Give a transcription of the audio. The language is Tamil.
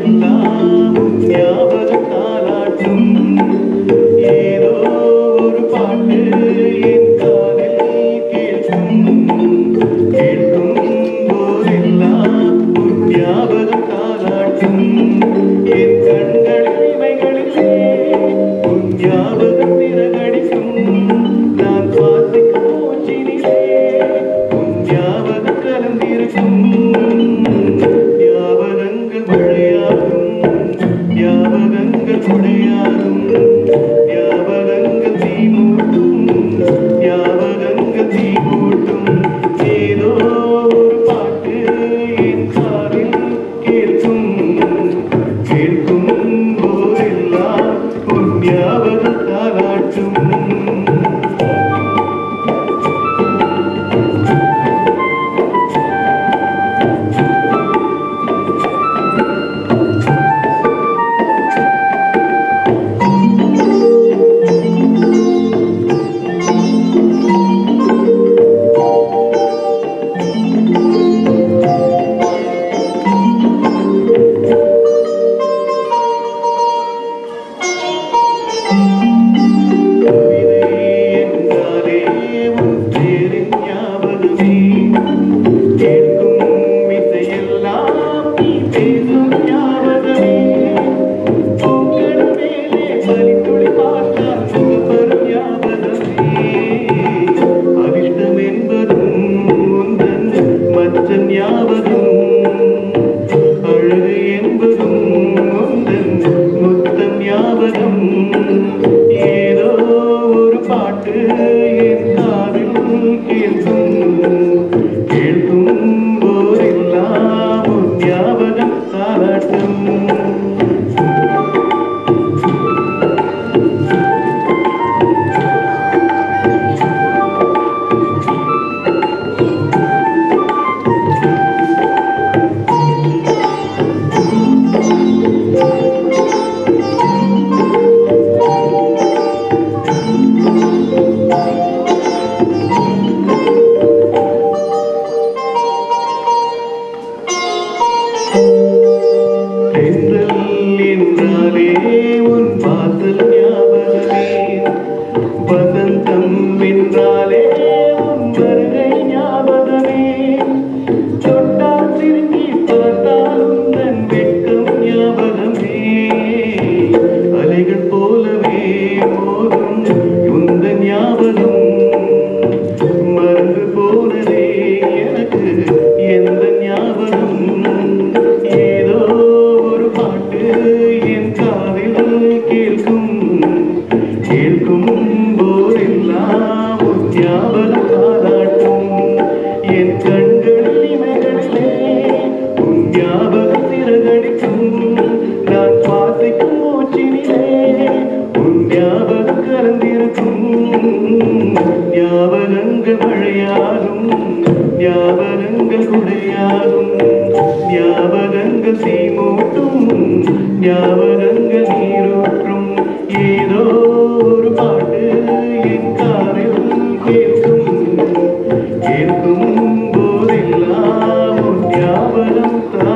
போதெல்லாம் ஞாபகம் தாலாட்டும் ஏதோ ஒரு பாட்டு என் காதில் கேட்கும் கேட்கும் போதெல்லாம் ஞாபகம் தாலாட்டும் என் கண்களில் இமைகளிலே உன் ஞாபகம் திரகடிக்கும் நான் சுவாசிக்கும் மூச்சினிலே உன் ஞாபகம் கலந்திருக்கும் ஞாபகங்கள் மழையாகும் ஞாபகங்கள் கொடையாகும் ஞாபகங்கள் தீமூட்டும் ஞாபகங்கள் தீமூட்டும் ஏதோ ஒரு பாட்டு என் காதில் கேட்கும் கேட்கும் போதெல்லாம் உன் ஞாபகம் தாலாட்டும் ஏதோ ஒரு பாட்டு என் காதில் கேட்கும் கேட்கும் போதெல்லாம் உன் ஞாபகம் தாலாட்டும் என்றாலே உன் வாசல் ஞாபகமே வசந்தம் என்றாலே உன் வருகை ஞாபகமே தொட்டால் திரும்பி பார்த்தால் உந்தன் வெட்கம் ஞாபகமே அலைகள் போலவே மோதும் உந்தன் ஞாபகம் மறந்து போனதே எனக்கு எந்த ஞாபகம் ஏதோ ஒரு பாட்டு என் காதில் கேட்கும் கேட்கும் போதெல்லாம் உன் ஞாபகம் தாலாட்டும் என் கண்களில் இமைகளிலே உன் ஞாபகம் திரகடிக்கும் நான் சுவாசிக்கும் மூச்சினிலே உன் ஞாபகம் கலந்திருக்கும் ஞாபகங்கள் மழையாகும் ஞாபகங்கள் குடையாகும் ஞாபகங்கள் தீமூட்டும் ஞாபகங்கள் நீரூற்றும் ஏதோ ஒரு பாட்டு என் காதில் கேட்கும் கேட்கும் போதெல்லாம் உன் ஞாபகம்